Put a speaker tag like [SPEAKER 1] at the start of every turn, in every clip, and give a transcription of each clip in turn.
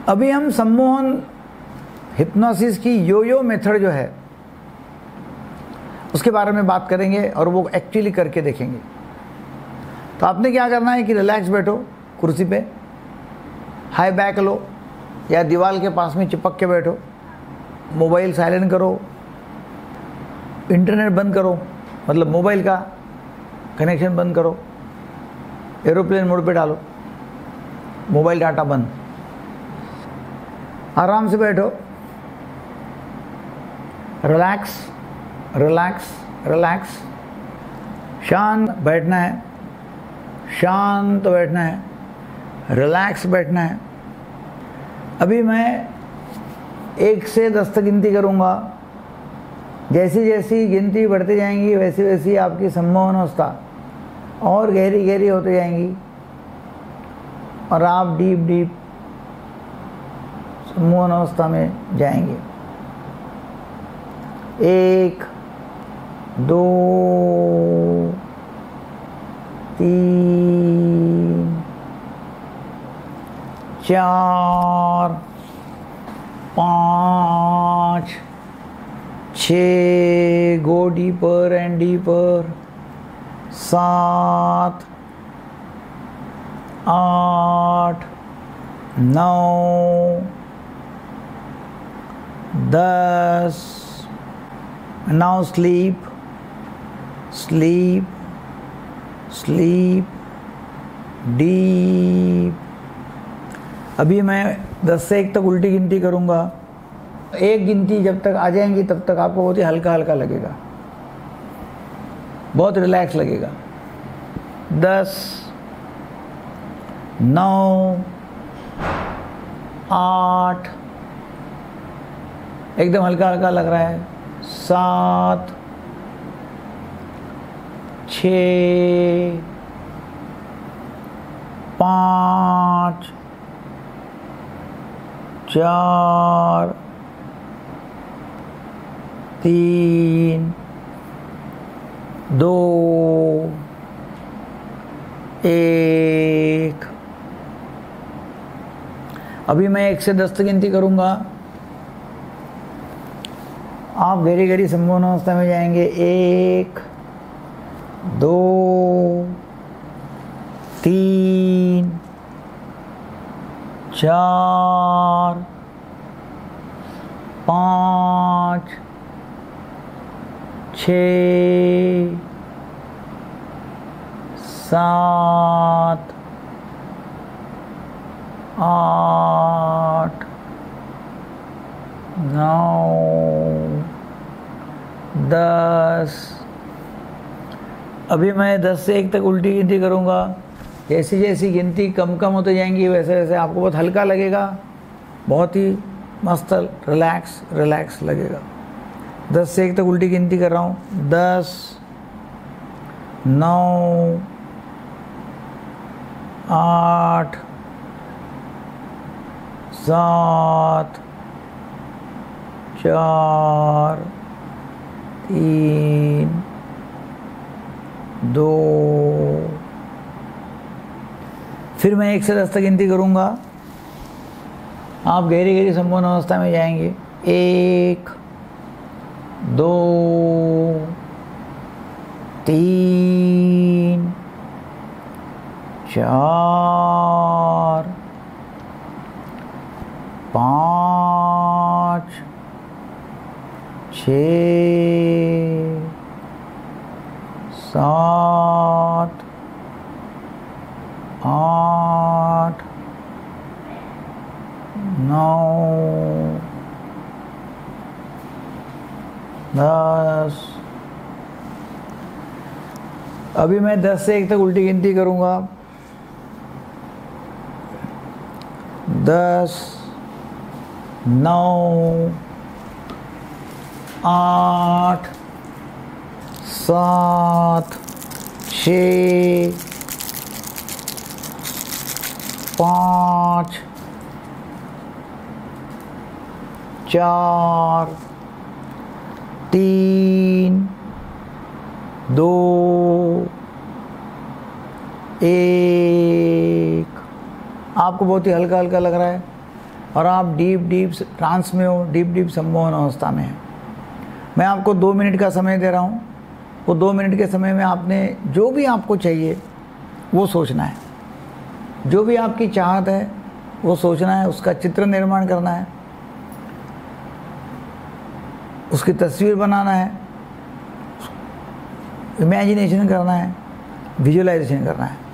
[SPEAKER 1] अभी हम सम्मोहन हिप्नोसिस की यो मेथड जो है उसके बारे में बात करेंगे और वो एक्चुअली करके देखेंगे। तो आपने क्या करना है कि रिलैक्स बैठो कुर्सी पे, हाई बैक लो या दीवार के पास में चिपक के बैठो, मोबाइल साइलेंट करो, इंटरनेट बंद करो, मतलब मोबाइल का कनेक्शन बंद करो, एरोप्लेन मोड पे डालो, मोबाइल डाटा बंद, आराम से बैठो, रिलैक्स रिलैक्स रिलैक्स, शांत बैठना है, शांत बैठना है, रिलैक्स बैठना है। अभी मैं 1 से 10 तक गिनती करूँगा। जैसी जैसी गिनती बढ़ती जाएंगी वैसी वैसी आपकी सम्मोहन अवस्था और गहरी गहरी होती जाएंगी और आप डीप डीप सम्मोहन अवस्था में जाएंगे। 1 2 3 4 5 6, go deeper and deeper, 7 8 9 10। Now sleep, sleep, sleep deep। अभी मैं 10 से 1 तक उल्टी गिनती करूँगा। 1 गिनती जब तक आ जाएंगी तब तक आपको बहुत ही हल्का हल्का लगेगा, बहुत रिलैक्स लगेगा। 10 9 8 एकदम हल्का हल्का लग रहा है, 7 6 5 4 3 2 1। अभी मैं 1 से 10 तक गिनती करूँगा। आप गहरी गहरी सम्मोहन अवस्था में जाएंगे। 1 2 3 4 5 6 7 8 9 10। अभी मैं 10 से 1 तक उल्टी गिनती करूँगा। जैसी जैसी गिनती कम कम होते जाएंगी वैसे वैसे आपको बहुत हल्का लगेगा, बहुत ही मस्त रिलैक्स रिलैक्स लगेगा। 10 से 1 तक उल्टी गिनती कर रहा हूँ। 10 9 8 7 4 3 2। फिर मैं 1 से 10 तक गिनती करूँगा। आप गहरी गहरी सम्मोहन अवस्था में जाएंगे। 1 2 3 4 5 6 7 8 9 10। अभी मैं 10 से 1 तक उल्टी गिनती करूँगा। 10 9 8 7 6 5 4 3 2 1। आपको बहुत ही हल्का हल्का लग रहा है। और आप डीप डीप ट्रांस में हो, डीप डीप सम्मोहन अवस्था में है। मैं आपको 2 मिनट का समय दे रहा हूँ। वो 2 मिनट के समय में आपने जो भी आपको चाहिए वो सोचना है, जो भी आपकी चाहत है वो सोचना है, उसका चित्र निर्माण करना है, उसकी तस्वीर बनाना है, इमेजिनेशन करना है, विजुअलाइजेशन करना है।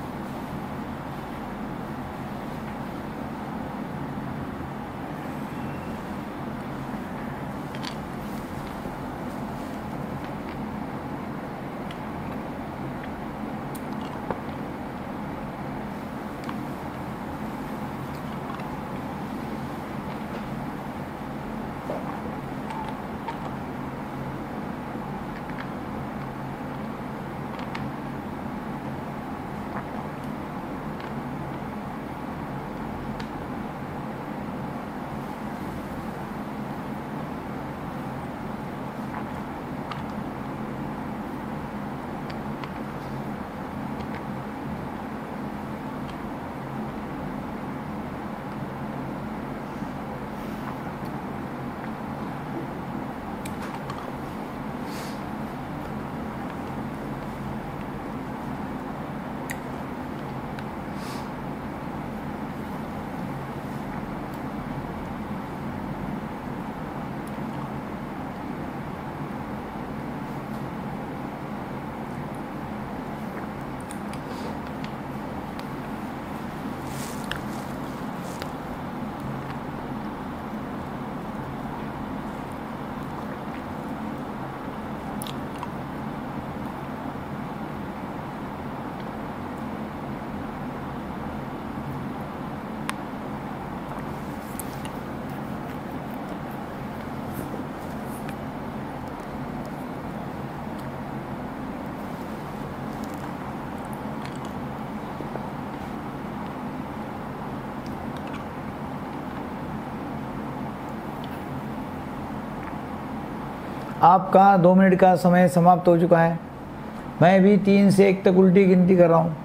[SPEAKER 1] आपका 2 मिनट का समय समाप्त हो चुका है। मैं भी 3 से 1 तक उल्टी गिनती कर रहा हूँ।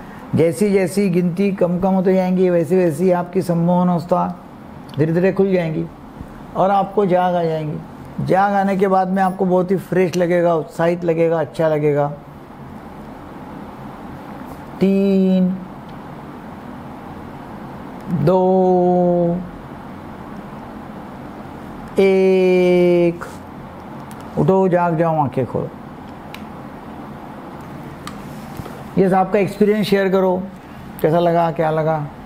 [SPEAKER 1] जैसी जैसी गिनती कम कम होती जाएंगी वैसे वैसी आपकी सम्मोहन अवस्था धीरे धीरे खुल जाएंगी और आपको जाग आ जाएंगी। जाग आने के बाद में आपको बहुत ही फ्रेश लगेगा, उत्साहित लगेगा, अच्छा लगेगा। 3, 2, 1, उठो, जाग जाओ, आंखें खोलो। ये आपका एक्सपीरियंस शेयर करो, कैसा लगा, क्या लगा।